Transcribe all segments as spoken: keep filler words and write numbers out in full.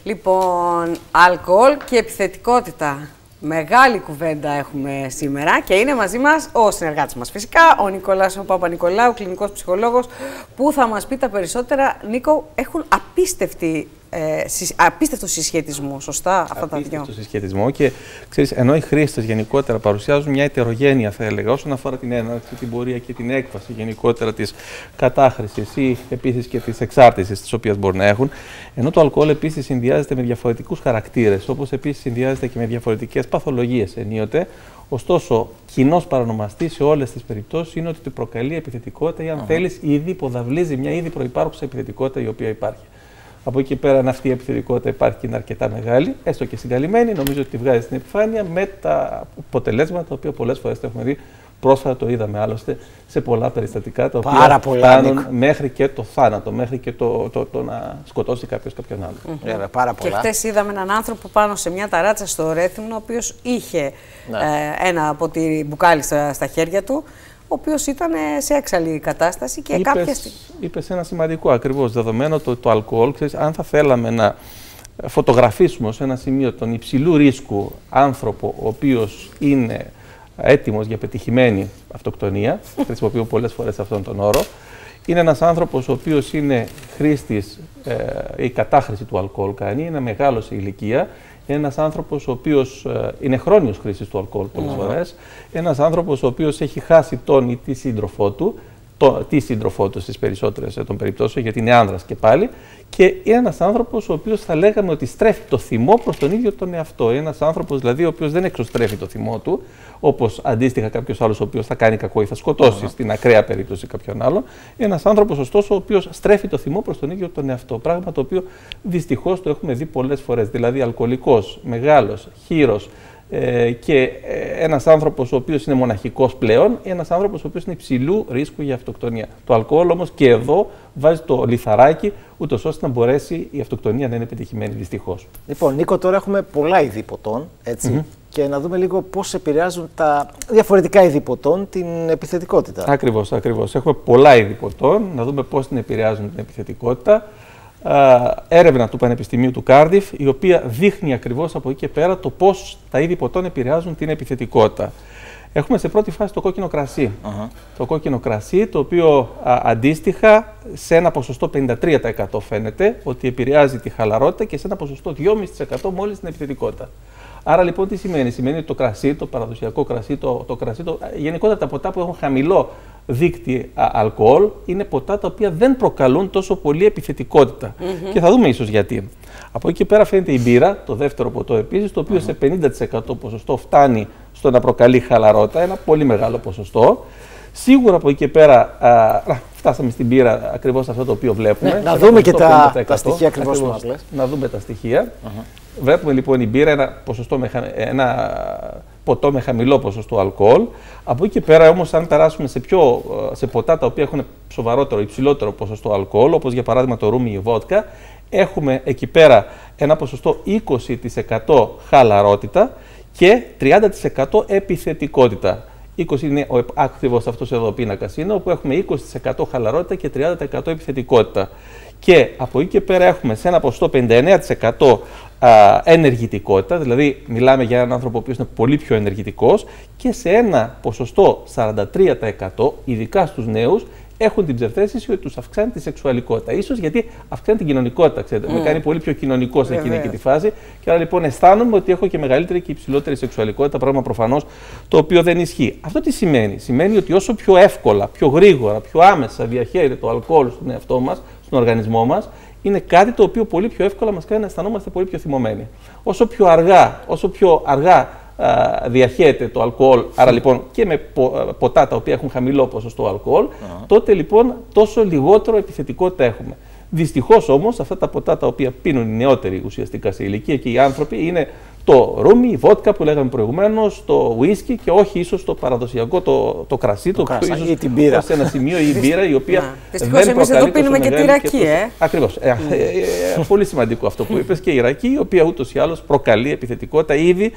Λοιπόν, αλκοόλ και επιθετικότητα. Μεγάλη κουβέντα έχουμε σήμερα και είναι μαζί μας ο συνεργάτης μας φυσικά, ο Νικόλας ο Παπα-Νικολάου, κλινικός ψυχολόγος, που θα μας πει τα περισσότερα. Νίκο, έχουν απίστευτη, ε, συ, απίστευτο συσχετισμό, σωστά, αυτά τα δυο. Απίστευτο συσχετισμό και ξέρεις, ενώ οι χρήστες γενικότερα παρουσιάζουν μια ετερογένεια, θα έλεγα, όσον αφορά την έναρξη, την πορεία και την έκβαση γενικότερα της κατάχρησης ή επίσης και της εξάρτησης τις οποίες μπορεί να έχουν, ενώ το αλκοόλ επίσης συνδυάζεται με διαφορετικούς χαρακτήρες, όπως επίσης συνδυάζεται και με διαφορετικές παθολογίες ενίοτε. Ωστόσο, κοινός παρονομαστής σε όλες τις περιπτώσεις είναι ότι του προκαλεί επιθετικότητα ή, αν uh -huh. θέλεις, ήδη υποδαβλίζει μια ήδη προϋπάρχουσα επιθετικότητα η οποία υπάρχει. Από εκεί πέρα, αν αυτή η επιθετικότητα υπάρχει και είναι αρκετά μεγάλη, έστω και συγκαλυμμένη, νομίζω ότι τη βγάζει στην επιφάνεια με τα αποτελέσματα τα οποία πολλές φορές τα έχουμε δει. Πρόσφατα το είδαμε άλλωστε σε πολλά περιστατικά τα οποία φτάνουν μέχρι και το θάνατο, μέχρι και το, το, το να σκοτώσει κάποιος κάποιον άλλο. Mm-hmm. Yeah, πάρα πολλά. Και χτες είδαμε έναν άνθρωπο πάνω σε μια ταράτσα στο Ρέθυμνο, ο οποίος είχε ναι. ε, ένα ποτήρι μπουκάλι στα, στα χέρια του, ο οποίος ήταν σε έξαλλη κατάσταση και είπες, κάποια στιγμή. Είπες ένα σημαντικό ακριβώς δεδομένο το, το αλκοόλ. Ξέρεις, αν θα θέλαμε να φωτογραφίσουμε σε ένα σημείο τον υψηλού ρίσκου άνθρωπο, ο οποίος είναι έτοιμος για πετυχημένη αυτοκτονία, χρησιμοποιώ πολλές φορές αυτόν τον όρο, είναι ένας άνθρωπος ο οποίος είναι χρήστης, ε, η κατάχρηση του αλκοόλ κάνει, είναι μεγάλος σε ηλικία, είναι ένας άνθρωπος ο οποίος ε, είναι χρόνιος χρήστης του αλκοόλ πολλές mm. φορές, ένας άνθρωπος ο οποίος έχει χάσει τον ή τη σύντροφό του, το, τη σύντροφό του στις περισσότερες των περιπτώσεων, γιατί είναι άνδρας και πάλι, και είναι ένας άνθρωπος ο οποίος θα λέγαμε ότι στρέφει το θυμό προς τον ίδιο τον εαυτό. Είναι ένας άνθρωπος δηλαδή ο οποίος δεν εξωστρέφει το θυμό του, όπως αντίστοιχα κάποιος άλλος ο οποίος θα κάνει κακό ή θα σκοτώσει mm. στην ακραία περίπτωση κάποιον άλλον. Είναι ένας άνθρωπος ωστόσο ο οποίος στρέφει το θυμό προς τον ίδιο τον εαυτό. Πράγμα το οποίο δυστυχώς το έχουμε δει πολλές φορές. Δηλαδή αλκοολικός, μεγάλος, χήρος, Ε, και ένας άνθρωπος ο οποίος είναι μοναχικός πλέον, ένας άνθρωπος ο οποίος είναι υψηλού ρίσκου για αυτοκτονία. Το αλκοόλ όμως και εδώ βάζει το λιθαράκι, ούτως ώστε να μπορέσει η αυτοκτονία να είναι πετυχημένη δυστυχώς. Λοιπόν, Νίκο, τώρα έχουμε πολλά είδη ποτών, έτσι, mm-hmm. και να δούμε λίγο πώς επηρεάζουν τα διαφορετικά είδη ποτών την επιθετικότητα. Ακριβώς, ακριβώς. Έχουμε πολλά είδη ποτών, να δούμε πώς την επηρεάζουν την επιθετικότητα. Uh, έρευνα του Πανεπιστημίου του Κάρντιφ, η οποία δείχνει ακριβώς από εκεί και πέρα το πώς τα είδη ποτών επηρεάζουν την επιθετικότητα. Έχουμε σε πρώτη φάση το κόκκινο κρασί. Uh-huh. Το κόκκινο κρασί, το οποίο α, αντίστοιχα σε ένα ποσοστό πενήντα τρία τοις εκατό φαίνεται ότι επηρεάζει τη χαλαρότητα και σε ένα ποσοστό δύο κόμμα πέντε τοις εκατό μόλις την επιθετικότητα. Άρα λοιπόν τι σημαίνει? Σημαίνει ότι το κρασί, το παραδοσιακό κρασί, το, το κρασί, το, γενικότερα τα ποτά που έχουν χαμηλό δείκτη α, αλκοόλ, είναι ποτά τα οποία δεν προκαλούν τόσο πολύ επιθετικότητα. Mm-hmm. Και θα δούμε ίσως γιατί. Από εκεί και πέρα φαίνεται η μπύρα, το δεύτερο ποτό επίσης, το οποίο mm-hmm. σε πενήντα τοις εκατό ποσοστό φτάνει στο να προκαλεί χαλαρότητα, ένα πολύ μεγάλο ποσοστό. Σίγουρα από εκεί και πέρα, α, φτάσαμε στην μπύρα ακριβώς αυτό το οποίο βλέπουμε. Ναι, να δούμε και τα, τα στοιχεία ακριβώς που μας λες. Να δούμε τα στοιχεία. Uh-huh. Βλέπουμε λοιπόν η μπύρα ένα, ποσοστό με, ένα ποτό με χαμηλό ποσοστό αλκοόλ. Από εκεί και πέρα όμως αν περάσουμε σε, πιο, σε ποτά τα οποία έχουν σοβαρότερο, υψηλότερο ποσοστό αλκοόλ, όπως για παράδειγμα το ρούμι ή η βότκα, έχουμε εκεί πέρα ένα ποσοστό είκοσι τοις εκατό χαλαρότητα και τριάντα τοις εκατό επιθετικότητα. είκοσι είναι ακριβώς αυτός εδώ ο πίνακας είναι, όπου έχουμε είκοσι τοις εκατό χαλαρότητα και τριάντα τοις εκατό επιθετικότητα. Και από εκεί και πέρα έχουμε σε ένα ποσοστό πενήντα εννέα τοις εκατό α, ενεργητικότητα, δηλαδή μιλάμε για έναν άνθρωπο ο οποίος είναι πολύ πιο ενεργητικός, και σε ένα ποσοστό σαράντα τρία τοις εκατό, ειδικά στους νέους, έχουν την ψευδαίσθηση ότι τους αυξάνει τη σεξουαλικότητα. Ίσως γιατί αυξάνει την κοινωνικότητα, ξέρετε. Mm. Με κάνει πολύ πιο κοινωνικό σε εκείνη τη φάση. Και άρα λοιπόν αισθάνομαι ότι έχω και μεγαλύτερη και υψηλότερη σεξουαλικότητα, πράγμα προφανώς το οποίο δεν ισχύει. Αυτό τι σημαίνει? Σημαίνει ότι όσο πιο εύκολα, πιο γρήγορα, πιο άμεσα διαχέεται το αλκοόλ στον εαυτό μας, στον οργανισμό μας, είναι κάτι το οποίο πολύ πιο εύκολα μας κάνει να αισθανόμαστε πολύ πιο θυμωμένοι. Όσο πιο αργά, όσο πιο αργά διαχέεται το αλκοόλ, άρα λοιπόν και με ποτά τα οποία έχουν χαμηλό ποσοστό αλκοόλ, uh-huh. τότε λοιπόν τόσο λιγότερο επιθετικότητα έχουμε. Δυστυχώς όμως αυτά τα ποτά τα οποία πίνουν οι νεότεροι ουσιαστικά σε ηλικία και οι άνθρωποι είναι το ρούμι, η βότκα που λέγαμε προηγουμένως, το ουίσκι και όχι ίσως το παραδοσιακό, το, το κρασί, το, το οποίο ίσως μπύρα. σε ένα σημείο η μπύρα η οποία δεν προκαλεί εμείς εδώ πίνουμε και τη ρακί, ε. Ακριβώς. ε, ε, ε, ε, πολύ σημαντικό αυτό που είπες, και η ρακί η οποία ούτως ή άλλως προκαλεί επιθετικότητα ήδη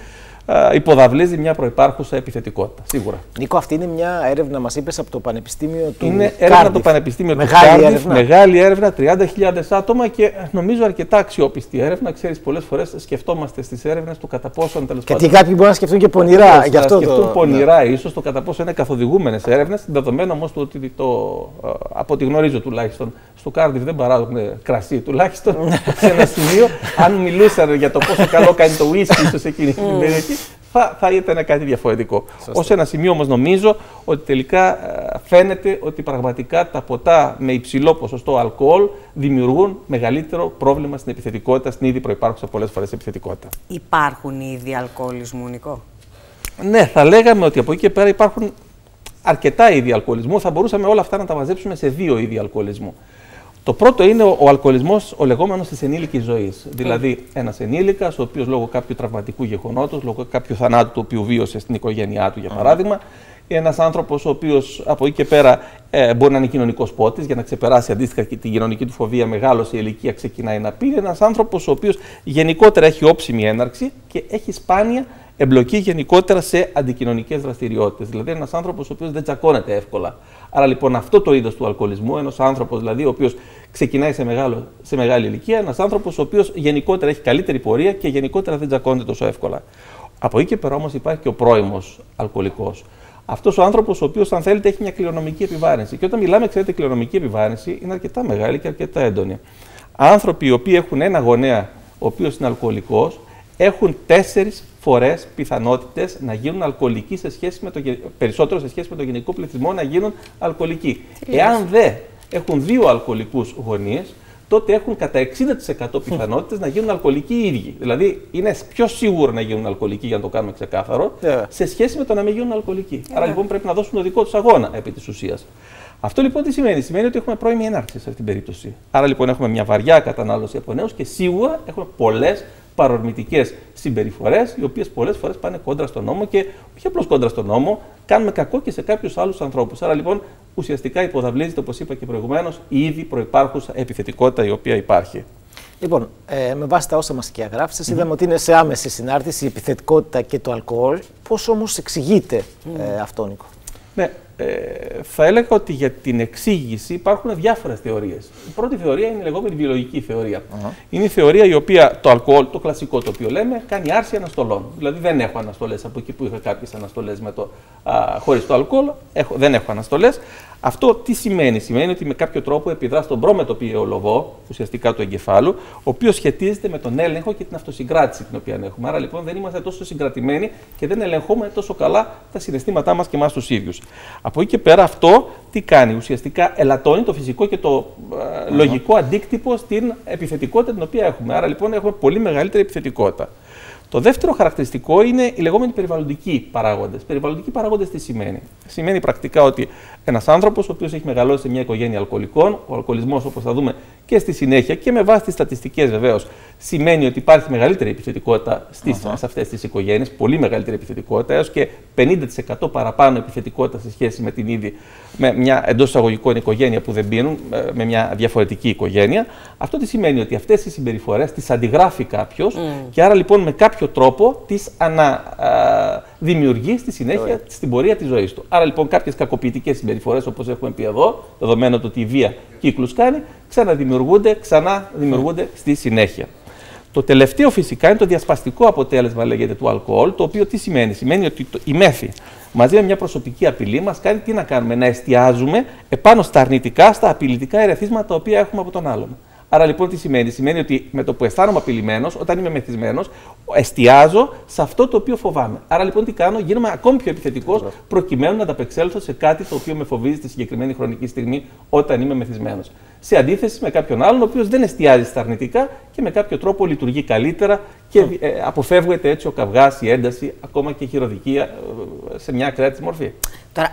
υποδαβλίζει μια προϋπάρχουσα επιθετικότητα. Σίγουρα. Νίκο, αυτή είναι μια έρευνα, μας είπες, από το Πανεπιστήμιο του Είναι έρευνα από το Πανεπιστήμιο του Κάρντιφ. Μεγάλη έρευνα, τριάντα χιλιάδες άτομα και νομίζω αρκετά αξιόπιστη έρευνα. Ξέρεις, πολλές φορές σκεφτόμαστε στις έρευνες του κατά πόσο τέλος πάντων. Γιατί κάποιοι μπορούν να σκεφτούν και πονηρά. Να σκεφτούν το... πονηρά, ναι. Ίσως το κατά πόσο είναι καθοδηγούμενες έρευνες. Δεδομένου όμως του ότι το, από ό,τι γνωρίζω τουλάχιστον στο Κάρντιφ δεν παράγουν κρασί τουλάχιστον σε ένα σημείο. Αν μιλούσαν για το πόσο καλό κάνει το ουίσκι, ίσως εκείνη την περιοχή, θα, θα ήταν κάτι διαφορετικό. Ως ένα σημείο όμως νομίζω ότι τελικά φαίνεται ότι πραγματικά τα ποτά με υψηλό ποσοστό αλκοόλ δημιουργούν μεγαλύτερο πρόβλημα στην επιθετικότητα, στην ήδη προϋπάρχουσα πολλές φορές επιθετικότητα. Υπάρχουν είδη αλκοολισμού, Νικό? Ναι, θα λέγαμε ότι από εκεί και πέρα υπάρχουν αρκετά είδη αλκοολισμού. Θα μπορούσαμε όλα αυτά να τα μαζέψουμε σε δύο είδη αλκοολισμού. Το πρώτο είναι ο, ο αλκοολισμός, ο λεγόμενος της ενήλικης ζωής. Mm. Δηλαδή, ένας ενήλικας, ο οποίος λόγω κάποιου τραυματικού γεγονότος, λόγω κάποιου θανάτου του οποίου βίωσε στην οικογένειά του, για παράδειγμα, mm. ένας άνθρωπος ο οποίος από εκεί και πέρα ε, μπορεί να είναι κοινωνικός πότης, για να ξεπεράσει αντίστοιχα και την κοινωνική του φοβία, μεγάλωσε η ηλικία, ξεκινάει να πίνει. Ένας άνθρωπος ο οποίος γενικότερα έχει όψιμη έναρξη και έχει σπάνια εμπλοκή γενικότερα σε αντικοινωνικές δραστηριότητες. Δηλαδή, ένας άνθρωπος ο οποίος δεν τσακώνεται εύκολα. Άρα λοιπόν αυτό το είδος του αλκοολισμού, ένας άνθρωπος δηλαδή ο οποίος ξεκινάει σε, μεγάλο, σε μεγάλη ηλικία, ένας άνθρωπος ο οποίος γενικότερα έχει καλύτερη πορεία και γενικότερα δεν τσακώνεται τόσο εύκολα. Από εκεί και πέρα όμως υπάρχει και ο πρώιμος αλκοολικός. Αυτός ο άνθρωπος ο οποίος, αν θέλετε, έχει μια κληρονομική επιβάρυνση. Και όταν μιλάμε, ξέρετε, κληρονομική επιβάρυνση είναι αρκετά μεγάλη και αρκετά έντονη. Άνθρωποι οι οποίοι έχουν ένα γονέα ο οποίος είναι αλκοολικός έχουν τέσσερις φορές πιθανότητες να γίνουν αλκοολικοί σε σχέση με το, περισσότερο σε σχέση με τον γενικό πληθυσμό να γίνουν αλκοολικοί. Εάν δε έχουν δύο αλκοολικούς γονείς, τότε έχουν κατά εξήντα τοις εκατό πιθανότητες να γίνουν αλκοολικοί οι ίδιοι. Δηλαδή είναι πιο σίγουρο να γίνουν αλκοολικοί, για να το κάνουμε ξεκάθαρο, yeah. σε σχέση με το να μην γίνουν αλκοολικοί. Yeah. Άρα λοιπόν πρέπει να δώσουν το δικό τους αγώνα επί της ουσίας. Αυτό λοιπόν τι σημαίνει? Σημαίνει ότι έχουμε πρώιμη έναρξη σε αυτήν την περίπτωση. Άρα λοιπόν έχουμε μια βαριά κατανάλωση από νέους και σίγουρα έχουμε πολλές παρορμητικές συμπεριφορές, οι οποίες πολλές φορές πάνε κόντρα στον νόμο και όχι απλώς κόντρα στον νόμο, κάνουμε κακό και σε κάποιους άλλους ανθρώπους. Άρα λοιπόν ουσιαστικά υποδαβλίζεται, όπως είπα και προηγουμένως, η ήδη προϋπάρχουσα επιθετικότητα η οποία υπάρχει. Λοιπόν, ε, με βάση τα όσα μας και αγράψεις, mm-hmm. είδαμε ότι είναι σε άμεση συνάρτηση η επιθετικότητα και το αλκοόλ. Πώς όμως εξηγείται mm. ε, αυτό, Νίκο? Ναι, ε, θα έλεγα ότι για την εξήγηση υπάρχουν διάφορες θεωρίες. Η πρώτη θεωρία είναι η λεγόμενη βιολογική θεωρία. Uh-huh. Είναι η θεωρία η οποία το αλκοόλ, το κλασικό το οποίο λέμε, κάνει άρση αναστολών. Δηλαδή δεν έχω αναστολές από εκεί που είχα κάποιες αναστολές με το, α, χωρίς το αλκοόλ, έχω, δεν έχω αναστολές. Αυτό τι σημαίνει? Σημαίνει ότι με κάποιο τρόπο επιδρά στον πρόμετωπιο λοβό, ουσιαστικά του εγκεφάλου, ο οποίος σχετίζεται με τον έλεγχο και την αυτοσυγκράτηση την οποία έχουμε. Άρα λοιπόν δεν είμαστε τόσο συγκρατημένοι και δεν ελεγχούμε τόσο καλά τα συναισθήματά μας και εμάς τους ίδιους. Από εκεί και πέρα αυτό τι κάνει? Ουσιαστικά ελαττώνει το φυσικό και το uh, uh-huh. λογικό αντίκτυπο στην επιθετικότητα την οποία έχουμε. Άρα λοιπόν έχουμε πολύ μεγαλύτερη επιθετικότητα. Το δεύτερο χαρακτηριστικό είναι οι λεγόμενοι περιβαλλοντικοί παράγοντες. Περιβαλλοντικοί παράγοντες τι σημαίνει? Σημαίνει πρακτικά ότι ένας άνθρωπος ο οποίος έχει μεγαλώσει σε μια οικογένεια αλκοολικών, ο αλκοολισμός, όπως θα δούμε και στη συνέχεια και με βάση τις στατιστικές βεβαίως, σημαίνει ότι υπάρχει μεγαλύτερη επιθετικότητα στις, uh-huh. σε αυτές τις οικογένειες, πολύ μεγαλύτερη επιθετικότητα, έως και πενήντα τοις εκατό παραπάνω επιθετικότητα σε σχέση με την ήδη με μια εντός εισαγωγικών οικογένεια που δεν πίνουν, με μια διαφορετική οικογένεια. Αυτό τι σημαίνει? Ότι αυτές οι συμπεριφορές τις αντιγράφει κάποιος mm. και άρα λοιπόν με κάποιο τρόπο τις αναδημιουργεί στη συνέχεια, yeah. στην πορεία της ζωής του. Άρα λοιπόν κάποιες κακοποιητικές συμπεριφορές, όπως έχουμε πει εδώ, δεδομένου ότι η βία κύκλους κάνει, ξαναδημιουργούνται, ξαναδημιουργούνται mm. στη συνέχεια. Το τελευταίο φυσικά είναι το διασπαστικό αποτέλεσμα, λέγεται, του αλκοόλ, το οποίο τι σημαίνει? Σημαίνει ότι η μέθη μαζί με μια προσωπική απειλή μας κάνει τι να κάνουμε? Να εστιάζουμε επάνω στα αρνητικά, στα απειλητικά ερεθίσματα τα οποία έχουμε από τον άλλον. Άρα λοιπόν τι σημαίνει? Σημαίνει ότι με το που αισθάνομαι απειλημένος, όταν είμαι μεθυσμένος, εστιάζω σε αυτό το οποίο φοβάμαι. Άρα λοιπόν τι κάνω? Γίνομαι ακόμη πιο επιθετικός προκειμένου να ανταπεξέλθω σε κάτι το οποίο με φοβίζει στη συγκεκριμένη χρονική στιγμή όταν είμαι μεθυσμένος. Σε αντίθεση με κάποιον άλλον, ο οποίος δεν εστιάζει στα αρνητικά και με κάποιο τρόπο λειτουργεί καλύτερα και ε, αποφεύγεται έτσι ο καυγάς, η ένταση, ακόμα και η χειροδικία ε, σε μια ακραία της μορφή. Τώρα,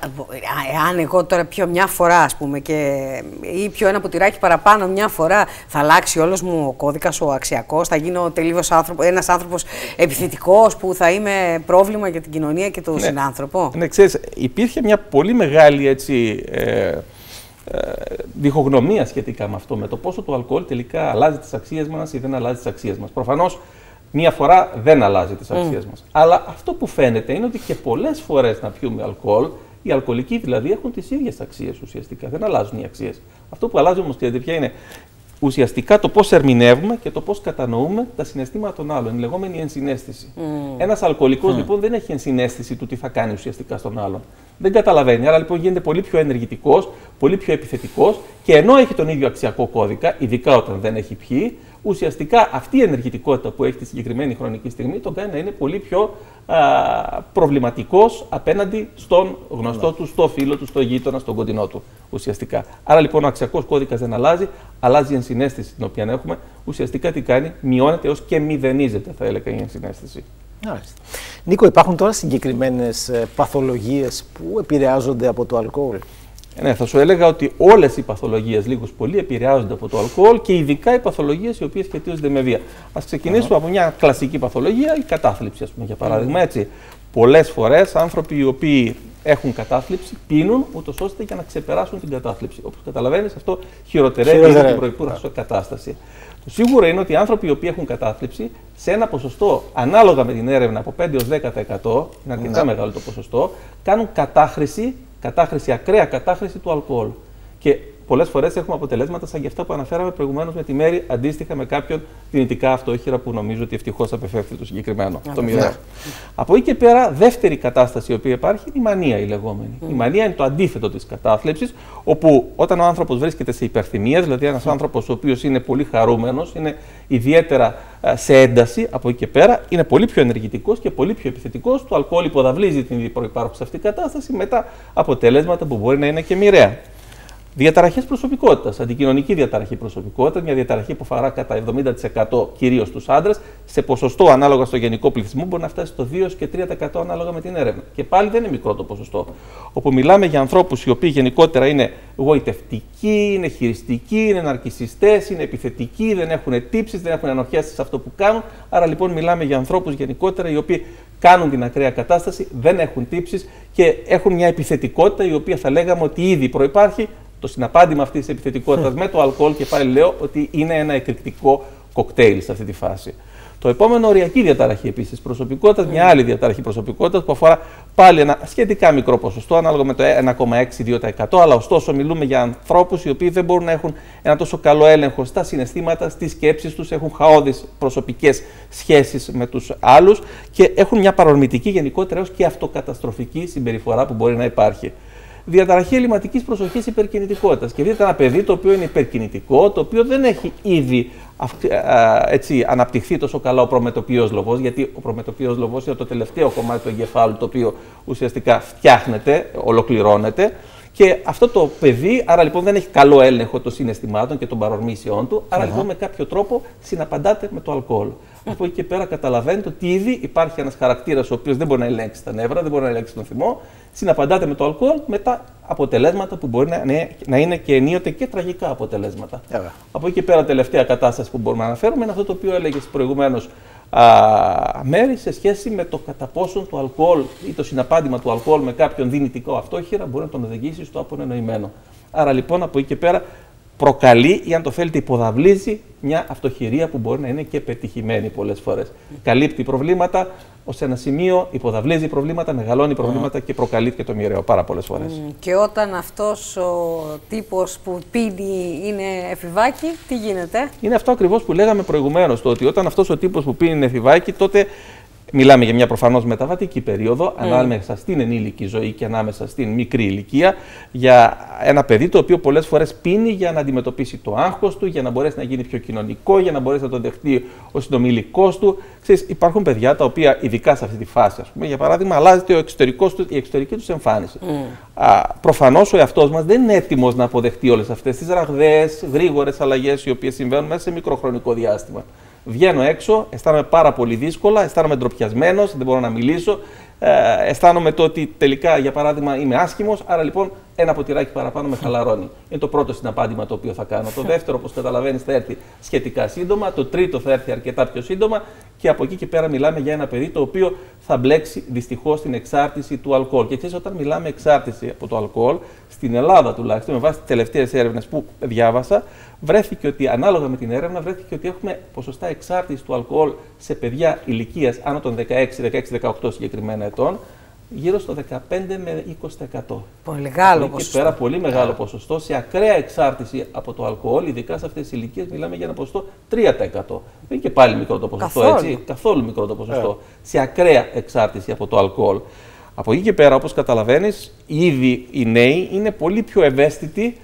αν εγώ τώρα πιω μια φορά, ας πούμε, και, ή πιω ένα ποτηράκι παραπάνω μια φορά, θα αλλάξει όλος μου ο κώδικας, ο αξιακός, θα γίνω τελείως άνθρωπο, ένας άνθρωπος επιθετικός που θα είμαι πρόβλημα για την κοινωνία και τον ναι. συνάνθρωπο. Ναι, ξέρεις, υπήρχε μια πολύ μεγάλη έτσι, ε, ε, διχογνωμία σχετικά με αυτό, με το πόσο το αλκοόλ τελικά αλλάζει τις αξίες μας ή δεν αλλάζει τις αξίες μας. Προφανώς μία φορά δεν αλλάζει τις αξίες mm. μας. Αλλά αυτό που φαίνεται είναι ότι και πολλές φορές να πιούμε αλκοόλ, οι αλκοολικοί δηλαδή έχουν τις ίδιες αξίες ουσιαστικά. Δεν αλλάζουν οι αξίες. Αυτό που αλλάζει όμως, ξέρετε ποια είναι, ουσιαστικά το πώς ερμηνεύουμε και το πώς κατανοούμε τα συναισθήματα των άλλων. Η λεγόμενη ενσυναίσθηση. Mm. Ένας αλκοολικός mm. λοιπόν δεν έχει ενσυναίσθηση του τι θα κάνει ουσιαστικά στον άλλον. Δεν καταλαβαίνει. Άρα λοιπόν γίνεται πολύ πιο ενεργητικός, πολύ πιο επιθετικός και ενώ έχει τον ίδιο αξιακό κώδικα, ειδικά όταν δεν έχει πιει, ουσιαστικά αυτή η ενεργητικότητα που έχει τη συγκεκριμένη χρονική στιγμή τον κάνει να είναι πολύ πιο α, προβληματικός απέναντι στον γνωστό του, στο φίλο του, στο γείτονα, στον κοντινό του ουσιαστικά. Άρα λοιπόν ο αξιακός κώδικας δεν αλλάζει, αλλάζει η ενσυναίσθηση την οποία έχουμε. Ουσιαστικά τι κάνει, μειώνεται έως και μηδενίζεται, θα έλεγα, η ενσυναίσθηση. Άριστα. Νίκο, υπάρχουν τώρα συγκεκριμένες παθολογίες που επηρεάζονται από το αλκοόλ? Ναι, θα σου έλεγα ότι όλες οι παθολογίες λίγους πολύ επηρεάζονται από το αλκοόλ και ειδικά οι παθολογίες οι οποίες σχετίζονται με βία. Ας ξεκινήσουμε uh-huh. από μια κλασική παθολογία, η κατάθλιψη, ας πούμε, για παράδειγμα. Uh-huh. Έτσι. Πολλές φορές άνθρωποι οι οποίοι έχουν κατάθλιψη πίνουν ούτως ώστε για να ξεπεράσουν την κατάθλιψη. Όπως καταλαβαίνεις, αυτό χειροτερεύει την προϋπάρχουσα κατάσταση. Το σίγουρο είναι ότι οι άνθρωποι οι οποίοι έχουν κατάθλιψη σε ένα ποσοστό ανάλογα με την έρευνα από πέντε έως δέκα τοις εκατό, είναι αρκετά uh-huh. μεγάλο το ποσοστό, κάνουν κατάχρηση. Κατάχρηση, ακραία κατάχρηση του αλκοόλ. Και πολλές φορές έχουμε αποτελέσματα σαν και αυτά που αναφέραμε προηγουμένως με τη Μέρη, αντίστοιχα με κάποιον δυνητικά αυτόχειρα που νομίζω ότι ευτυχώς απεφεύθη το συγκεκριμένο. Yeah, το μοιραίο. Yeah. Από εκεί και πέρα, δεύτερη κατάσταση η οποία υπάρχει είναι η μανία η λεγόμενη. Mm. Η μανία είναι το αντίθετο της κατάθλιψης, όπου όταν ο άνθρωπος βρίσκεται σε υπερθυμία, δηλαδή ένας mm. άνθρωπος ο οποίος είναι πολύ χαρούμενος, είναι ιδιαίτερα σε ένταση, από εκεί και πέρα είναι πολύ πιο ενεργητικός και πολύ πιο επιθετικός. Το αλκοόλ υποδαβλίζει την προϋπάρχουσα αυτή κατάσταση με τα αποτελέσματα που μπορεί να είναι και μοιραία. Διαταραχές προσωπικότητας, αντικοινωνική διαταραχή προσωπικότητας, μια διαταραχή που αφορά κατά εβδομήντα τοις εκατό κυρίως τους άντρες, σε ποσοστό ανάλογα στο γενικό πληθυσμό μπορεί να φτάσει στο δύο και τρία τοις εκατό ανάλογα με την έρευνα. Και πάλι δεν είναι μικρό το ποσοστό. Όπου μιλάμε για ανθρώπους οι οποίοι γενικότερα είναι γοητευτικοί, είναι χειριστικοί, είναι ναρκισσιστές, είναι επιθετικοί, δεν έχουν τύψεις, δεν έχουν ανοχές σε αυτό που κάνουν. Άρα λοιπόν μιλάμε για ανθρώπους γενικότερα οι οποίοι κάνουν την ακραία κατάσταση, δεν έχουν τύψεις και έχουν μια επιθετικότητα η οποία θα λέγαμε ότι ήδη προϋπάρχει. Το συναπάντημα αυτής της επιθετικότητας με το αλκοόλ και πάλι λέω ότι είναι ένα εκρηκτικό κοκτέιλ σε αυτή τη φάση. Το επόμενο, οριακή διαταραχή επίσης προσωπικότητας, μια άλλη διαταραχή προσωπικότητας που αφορά πάλι ένα σχετικά μικρό ποσοστό, ανάλογα με το ένα κόμμα έξι με δύο τοις εκατό, αλλά ωστόσο μιλούμε για ανθρώπους οι οποίοι δεν μπορούν να έχουν ένα τόσο καλό έλεγχο στα συναισθήματα, στις σκέψεις τους, έχουν χαώδεις προσωπικές σχέσεις με τους άλλους και έχουν μια παρορμητική γενικότερα έως και αυτοκαταστροφική συμπεριφορά που μπορεί να υπάρχει. Διαταραχή ελλειμματικής προσοχής υπερκινητικότητας. Και δείτε ένα παιδί το οποίο είναι υπερκινητικό, το οποίο δεν έχει ήδη έτσι, αναπτυχθεί τόσο καλά ο προμετωπίος λοβός, γιατί ο προμετωπίος λοβός είναι το τελευταίο κομμάτι του εγκεφάλου το οποίο ουσιαστικά φτιάχνεται, ολοκληρώνεται. Και αυτό το παιδί, άρα λοιπόν δεν έχει καλό έλεγχο των συναισθημάτων και των παρορμήσεών του, άρα uh-huh. λοιπόν με κάποιο τρόπο συναπαντάται με το αλκοόλ. Uh-huh. Από εκεί και πέρα καταλαβαίνετε ότι ήδη υπάρχει ένας χαρακτήρας ο οποίος δεν μπορεί να ελέγξει τα νεύρα, δεν μπορεί να ελέγξει τον θυμό, συναπαντάται με το αλκοόλ με τα αποτελέσματα που μπορεί να είναι, να είναι και ενίοτε και τραγικά αποτελέσματα. Uh-huh. Από εκεί και πέρα, τελευταία κατάσταση που μπορούμε να αναφέρουμε είναι αυτό το οποίο έλεγες προηγουμένως. Μέρη σε σχέση με το κατά πόσον το αλκοόλ ή το συναπάντημα του αλκοόλ με κάποιον δυνητικό αυτόχειρα μπορεί να τον οδηγήσει στο απονενοημένο. Άρα λοιπόν από εκεί και πέρα προκαλεί ή αν το θέλετε υποδαβλίζει μια αυτοχειρία που μπορεί να είναι και πετυχημένη πολλές φορές. Mm. Καλύπτει προβλήματα ως ένα σημείο, υποδαβλίζει προβλήματα, μεγαλώνει προβλήματα mm. και προκαλεί και το μοιραίο πάρα πολλές φορές. Mm. Και όταν αυτός ο τύπος που πίνει είναι εφηβάκι, τι γίνεται? Είναι αυτό ακριβώς που λέγαμε προηγουμένως, το ότι όταν αυτός ο τύπος που πίνει είναι εφηβάκι, τότε μιλάμε για μια προφανώς μεταβατική περίοδο, mm. ανάμεσα στην ενήλικη ζωή και ανάμεσα στην μικρή ηλικία, για ένα παιδί το οποίο πολλές φορές πίνει για να αντιμετωπίσει το άγχος του, για να μπορέσει να γίνει πιο κοινωνικό, για να μπορέσει να το δεχτεί ο συνομιλικός του. Ξέρεις, υπάρχουν παιδιά τα οποία, ειδικά σε αυτή τη φάση, ας πούμε, για παράδειγμα, αλλάζεται ο εξωτερικός του, η εξωτερική τους εμφάνιση. Mm. Α, προφανώς ο εαυτός μας δεν είναι έτοιμος να αποδεχτεί όλες αυτές τις ραγδαίες, γρήγορες αλλαγές οι οποίες συμβαίνουν μέσα σε μικροχρονικό διάστημα. Βγαίνω έξω, αισθάνομαι πάρα πολύ δύσκολα, αισθάνομαι ντροπιασμένος, δεν μπορώ να μιλήσω, ε, αισθάνομαι το ότι τελικά, για παράδειγμα, είμαι άσχημος, άρα λοιπόν ένα ποτηράκι παραπάνω με χαλαρώνει. Είναι το πρώτο συναπάντημα το οποίο θα κάνω. Το δεύτερο, όπως καταλαβαίνεις, θα έρθει σχετικά σύντομα. Το τρίτο θα έρθει αρκετά πιο σύντομα. Και από εκεί και πέρα μιλάμε για ένα παιδί το οποίο θα μπλέξει δυστυχώς στην εξάρτηση του αλκοόλ. Και ξέρεις, όταν μιλάμε εξάρτηση από το αλκοόλ, στην Ελλάδα τουλάχιστον, με βάση τις τελευταίες έρευνες που διάβασα, βρέθηκε ότι, ανάλογα με την έρευνα, βρέθηκε ότι έχουμε ποσοστά εξάρτηση του αλκοόλ σε παιδιά ηλικίας άνω των δεκαέξι δεκαοκτώ συγκεκριμένα ετών, γύρω στο δεκαπέντε με είκοσι τοις εκατό. Πολύ μεγάλο ποσοστό. Και πέρα πολύ μεγάλο ποσοστό. Σε ακραία εξάρτηση από το αλκοόλ, ειδικά σε αυτές τις ηλικίες, μιλάμε για ένα ποσοστό τρία τοις εκατό. Δεν είναι και πάλι μικρό το ποσοστό, καθόλου. Έτσι. Καθόλου μικρό το ποσοστό. Yeah. Σε ακραία εξάρτηση από το αλκοόλ. Από εκεί και πέρα, όπως καταλαβαίνεις, ήδη οι νέοι είναι πολύ πιο ευαίσθητοι,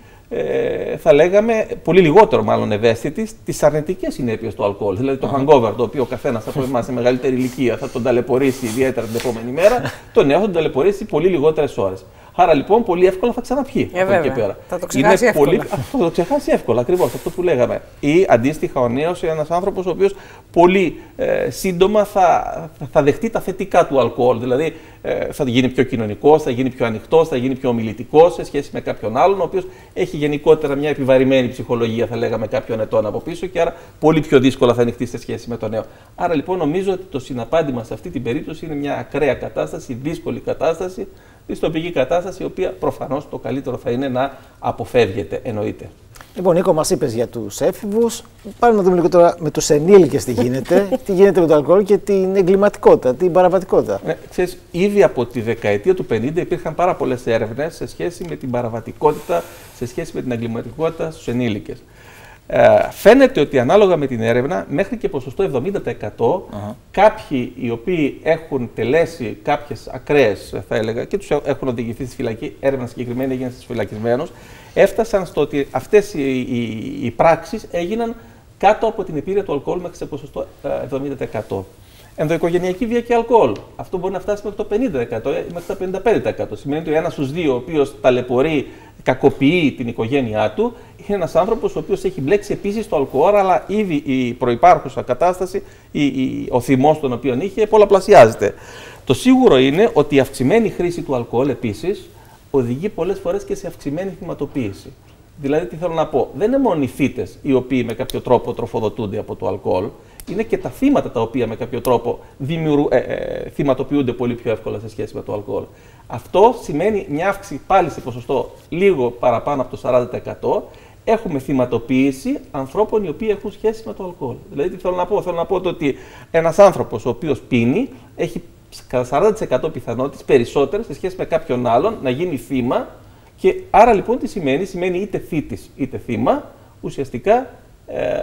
ε, θα λέγαμε, πολύ λιγότερο μάλλον ευαίσθητοι στις αρνητικές συνέπειες του αλκοόλ. Δηλαδή το hangover, το οποίο ο καθένας από εμάς σε μεγαλύτερη ηλικία θα τον ταλαιπωρήσει ιδιαίτερα την επόμενη μέρα, το νέο θα τον ταλαιπωρήσει πολύ λιγότερες ώρες. Άρα λοιπόν πολύ εύκολα θα ξαναπιεί ε, από εκεί και πέρα. Θα το ξεχάσει είναι εύκολα. Πολύ... θα το ξεχάσει εύκολα, ακριβώς αυτό που λέγαμε. Ή αντίστοιχα ο νέος είναι ένας άνθρωπος ο οποίος πολύ ε, σύντομα θα, θα δεχτεί τα θετικά του αλκοόλ. Δηλαδή ε, θα γίνει πιο κοινωνικός, θα γίνει πιο ανοιχτός, θα γίνει πιο ομιλητικός σε σχέση με κάποιον άλλον, ο οποίος έχει γενικότερα μια επιβαρημένη ψυχολογία, θα λέγαμε, κάποιων ετών από πίσω και άρα πολύ πιο δύσκολα θα ανοιχτεί σε σχέση με τον νέο. Άρα λοιπόν νομίζω ότι το συναπάντημα σε αυτή την περίπτωση είναι μια ακραία κατάσταση, δύσκολη κατάσταση. Δυστοπική κατάσταση, η οποία προφανώς το καλύτερο θα είναι να αποφεύγεται, εννοείται. Λοιπόν, Νίκο, μας είπες για τους έφηβους. Πάμε να δούμε λίγο τώρα με τους ενήλικες τι γίνεται. Τι γίνεται με το αλκοόλ και την εγκληματικότητα, την παραβατικότητα. Ναι, ξέρεις, ήδη από τη δεκαετία του πενήντα υπήρχαν πάρα πολλές έρευνες σε σχέση με την παραβατικότητα, σε σχέση με την εγκληματικότητα στους ενήλικες. Ε, φαίνεται ότι ανάλογα με την έρευνα, μέχρι και ποσοστό εβδομήντα τοις εκατό, uh-huh. κάποιοι οι οποίοι έχουν τελέσει κάποιες ακραίες, θα έλεγα, και τους έχουν οδηγηθεί στη φυλακή, έρευνα συγκεκριμένη έγινε στις φυλακισμένους, έφτασαν στο ότι αυτές οι, οι, οι πράξεις έγιναν κάτω από την επίρρεια του αλκοόλ μέχρι σε ποσοστό εβδομήντα τοις εκατό. Ενδοοικογενειακή βία και αλκοόλ. Αυτό μπορεί να φτάσει μέχρι το πενήντα τοις εκατό ή μέχρι το πενήντα πέντε τοις εκατό. Σημαίνει ότι ένας στους δύο, ο οποίος ταλαιπωρεί, κακοποιεί την οικογένειά του, είναι ένας άνθρωπος ο οποίος έχει μπλέξει επίσης στο αλκοόλ, αλλά ήδη η προϋπάρχουσα κατάσταση, η, η, ο θυμός τον οποίο είχε, πολλαπλασιάζεται. Το σίγουρο είναι ότι η αυξημένη χρήση του αλκοόλ επίσης οδηγεί πολλές φορές και σε αυξημένη θυματοποίηση. Δηλαδή, τι θέλω να πω, δεν είναι μόνο οι θύτες οι οποίοι με κάποιο τρόπο τροφοδοτούνται από το αλκοόλ, είναι και τα θύματα τα οποία με κάποιο τρόπο δημιουργου, ε, ε, θυματοποιούνται πολύ πιο εύκολα σε σχέση με το αλκοόλ. Αυτό σημαίνει μια αύξηση πάλι σε ποσοστό λίγο παραπάνω από το σαράντα τοις εκατό. Έχουμε θυματοποίηση ανθρώπων οι οποίοι έχουν σχέση με το αλκοόλ. Δηλαδή, τι θέλω να πω, θέλω να πω ότι ένας άνθρωπος ο οποίος πίνει έχει κατά σαράντα τοις εκατό πιθανότητες περισσότερες σε σχέση με κάποιον άλλον να γίνει θύμα. Και άρα λοιπόν τι σημαίνει, σημαίνει είτε θύτης είτε θύμα, ουσιαστικά ε,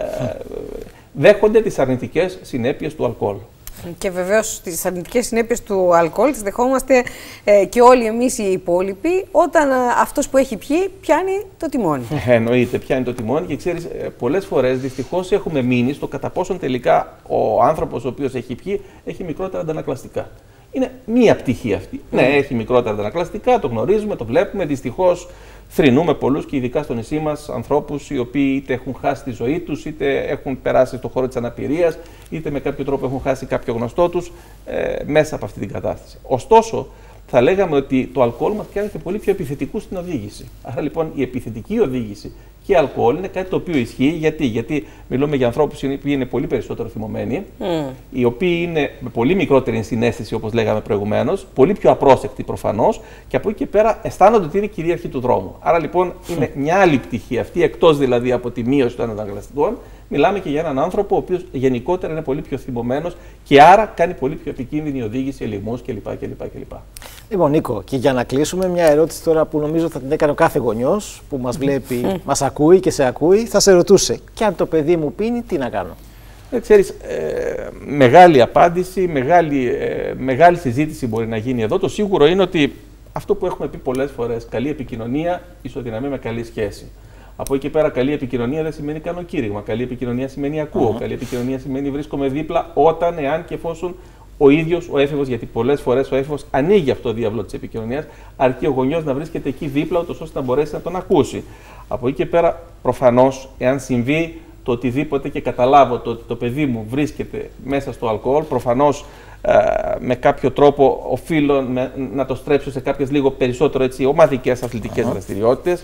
δέχονται τις αρνητικές συνέπειες του αλκοόλ. Και βεβαίως τις αρνητικές συνέπειες του αλκοόλ τις δεχόμαστε ε, και όλοι εμείς οι υπόλοιποι όταν ε, αυτός που έχει πιει πιάνει το τιμόνι. Ε, εννοείται, πιάνει το τιμόνι και ξέρεις, ε, πολλές φορές δυστυχώς έχουμε μείνει στο κατά πόσον τελικά ο άνθρωπος ο οποίος έχει πιει έχει μικρότερα αντανακλαστικά. Είναι μία πτυχή αυτή. Mm. Ναι, έχει μικρότερα αντανακλαστικά, το γνωρίζουμε, το βλέπουμε. Δυστυχώς θρηνούμε πολλούς και ειδικά στο νησί μας ανθρώπους οι οποίοι είτε έχουν χάσει τη ζωή τους, είτε έχουν περάσει στον χώρο της αναπηρίας, είτε με κάποιο τρόπο έχουν χάσει κάποιο γνωστό τους ε, μέσα από αυτή την κατάσταση. Ωστόσο, θα λέγαμε ότι το αλκοόλ μας κάνει και πολύ πιο επιθετικούς στην οδήγηση. Άρα λοιπόν η επιθετική οδήγηση και αλκοόλ είναι κάτι το οποίο ισχύει. Γιατί, Γιατί μιλούμε για ανθρώπους οι οποίοι είναι πολύ περισσότερο θυμωμένοι, mm. οι οποίοι είναι με πολύ μικρότερη συναίσθηση, όπως λέγαμε προηγουμένως, πολύ πιο απρόσεκτοι προφανώς, και από εκεί και πέρα αισθάνονται ότι είναι κυρίαρχοι του δρόμου. Άρα λοιπόν είναι μια άλλη πτυχή αυτή, εκτός δηλαδή από τη μείωση των αντανακλαστικών. Μιλάμε και για έναν άνθρωπο ο οποίος γενικότερα είναι πολύ πιο θυμωμένος και άρα κάνει πολύ πιο επικίνδυνη οδήγηση, ελιγμούς κλπ. κλπ. Λοιπόν, Νίκο, και για να κλείσουμε, μια ερώτηση τώρα που νομίζω θα την έκανε ο κάθε γονιός που μας βλέπει, μας ακούει και σε ακούει, θα σε ρωτούσε: και αν το παιδί μου πίνει, τι να κάνω? Ε, ξέρεις, ε, μεγάλη απάντηση, μεγάλη, ε, μεγάλη συζήτηση μπορεί να γίνει εδώ. Το σίγουρο είναι ότι αυτό που έχουμε πει πολλές φορές, καλή επικοινωνία ισοδυναμεί με καλή σχέση. Από εκεί και πέρα, καλή επικοινωνία δεν σημαίνει κάνω κήρυγμα. Καλή επικοινωνία σημαίνει ακούω. Uh-huh. Καλή επικοινωνία σημαίνει βρίσκομαι δίπλα όταν, εάν και εφόσον ο ίδιος ο έφηβος, γιατί πολλές φορές ο έφηβος ανοίγει αυτό το διάβλο της επικοινωνίας, αρκεί ο γονιός να βρίσκεται εκεί δίπλα, ώστε να μπορέσει να τον ακούσει. Από εκεί και πέρα, προφανώς, εάν συμβεί, το οτιδήποτε και καταλάβω το ότι το παιδί μου βρίσκεται μέσα στο αλκοόλ, προφανώς ε, με κάποιο τρόπο οφείλω με, να το στρέψω σε κάποιες λίγο περισσότερο έτσι, ομαδικές αθλητικές uh-huh. δραστηριότητες.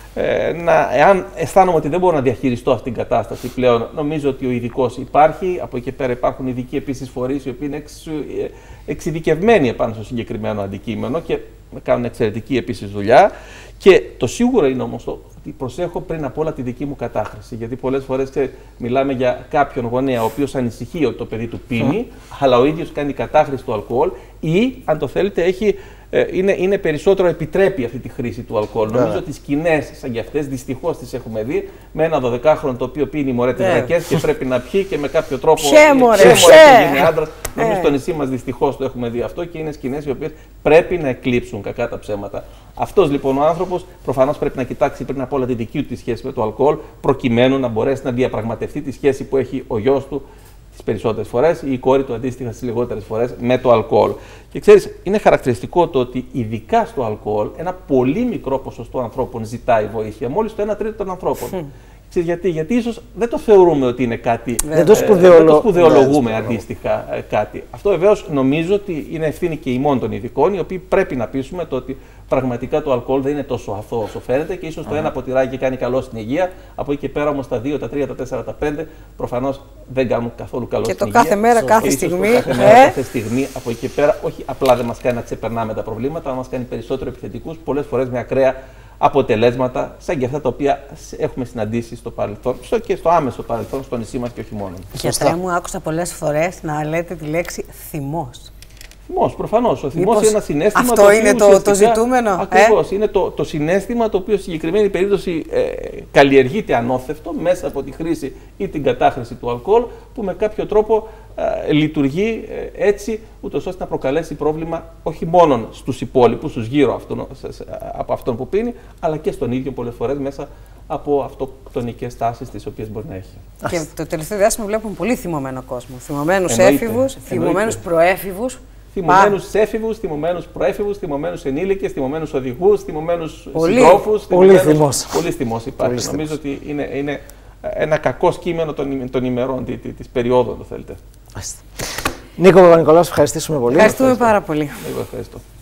Ε, να, εάν αισθάνομαι ότι δεν μπορώ να διαχειριστώ αυτήν την κατάσταση πλέον, νομίζω ότι ο ειδικός υπάρχει. Από εκεί και πέρα υπάρχουν ειδικοί επίσης φορείς οι οποίοι είναι εξ, εξειδικευμένοι επάνω στο συγκεκριμένο αντικείμενο και κάνουν εξαιρετική επίσης δουλειά. Και το σίγουρο είναι όμως το ότι προσέχω πριν απ' όλα τη δική μου κατάχρηση. Γιατί πολλές φορές ξέρετε, μιλάμε για κάποιον γονέα ο οποίος ανησυχεί ότι το παιδί του πίνει, mm. αλλά ο ίδιος κάνει κατάχρηση του αλκοόλ ή, αν το θέλετε, έχει. Είναι, είναι περισσότερο επιτρέπει αυτή τη χρήση του αλκοόλ. Yeah. Νομίζω ότι σκηνές σαν και αυτές δυστυχώς τις έχουμε δει με ένα δωδεκάχρονο το οποίο πίνει μωρέ τετρακές yeah. και πρέπει να πιει και με κάποιο τρόπο. Ψέ μωρέ, και γίνει άντρας. Yeah. Νομίζω στο νησί μας δυστυχώς το έχουμε δει αυτό και είναι σκηνές οι οποίες πρέπει να εκλείψουν κακά τα ψέματα. Αυτός λοιπόν ο άνθρωπος προφανώς πρέπει να κοιτάξει πριν απ' όλα τη δική του τη σχέση με το αλκοόλ, προκειμένου να μπορέσει να διαπραγματευτεί τη σχέση που έχει ο γιος του τις περισσότερες φορές ή η κόρη του αντίστοιχα τις λιγότερες φορές με το αλκοόλ. Και ξέρεις, είναι χαρακτηριστικό το ότι ειδικά στο αλκοόλ ένα πολύ μικρό ποσοστό ανθρώπων ζητάει βοήθεια, μόλις το ένα τρίτο των ανθρώπων. Mm. Ξέρεις γιατί, γιατί ίσως δεν το θεωρούμε ότι είναι κάτι. Δεν το, σπουδαιολο... ε, δεν το σπουδαιολογούμε ναι, αντίστοιχα ε, κάτι. Αυτό βεβαίως νομίζω ότι είναι ευθύνη και ημών των ειδικών, οι οποίοι πρέπει να πείσουμε το ότι πραγματικά το αλκοόλ δεν είναι τόσο αθώο όσο φαίνεται και ίσως το ένα ποτηράκι κάνει καλό στην υγεία. Από εκεί και πέρα όμως τα δύο, τα τρία, τα τέσσερα, τα πέντε προφανώς δεν κάνουν καθόλου καλό και στην υγεία. Και το κάθε μέρα, κάθε ίσως στιγμή. Το κάθε μέρα, κάθε στιγμή από εκεί και πέρα, όχι απλά δεν μας κάνει να ξεπερνάμε τα προβλήματα, αλλά μας κάνει περισσότερο επιθετικούς, πολλές φορές με ακραία αποτελέσματα σαν και αυτά τα οποία έχουμε συναντήσει στο παρελθόν στο και στο άμεσο παρελθόν στο νησί μας και όχι μόνο. Γιατρέ μου, άκουσα πολλές φορές να λέτε τη λέξη θυμός. Θυμός, προφανώς. Ο θυμός Μήπως είναι ένα συναίσθημα. Αυτό το είναι το, το ζητούμενο. Ακριβώς. Ε? Είναι το, το συναίσθημα το οποίο στη συγκεκριμένη περίπτωση ε, καλλιεργείται ανώθευτο μέσα από τη χρήση ή την κατάχρηση του αλκοόλ, που με κάποιο τρόπο ε, λειτουργεί ε, έτσι, ούτως ώστε να προκαλέσει πρόβλημα όχι μόνο στους υπόλοιπους, στους γύρω αυτόν, από αυτόν που πίνει, αλλά και στον ίδιο πολλές φορές μέσα από αυτοκτονικές τάσεις τις οποίες μπορεί να έχει. Και το τελευταίο διάστημα βλέπουμε πολύ θυμωμένο κόσμο. Θυμωμένους έφηβους, θυμωμένους προέφηβους. Θυμωμένους έφηβους, θυμωμένους προέφηβους, θυμωμένους ενήλικες, θυμωμένους οδηγούς, θυμωμένους συντρόφους. Πολύ θυμός. Πολύ θυμός υπάρχει. Πολύ Νομίζω θυμός. ότι είναι, είναι ένα κακό κείμενο των, των ημερών της περίοδου, αν το θέλετε. Νίκο Παπα-Νικολάου, ευχαριστήσουμε πολύ. Ευχαριστούμε πάρα πολύ. Εγώ ευχαριστώ.